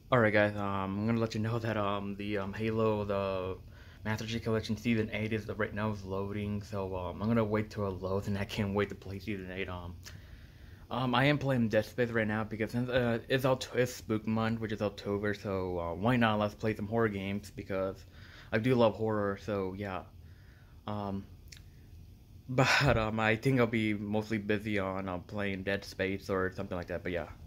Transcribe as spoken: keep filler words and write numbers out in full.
Alright guys, um, I'm gonna let you know that um the um Halo the Master Chief Collection Season eight is right now is loading, so um I'm gonna wait till it loads and I can't wait to play Season eight. Um um I am playing Dead Space right now because since uh it's Oct it's Spook Month, which is October, so uh, why not let's play some horror games because I do love horror, so yeah. Um but um I think I'll be mostly busy on uh, playing Dead Space or something like that, but yeah.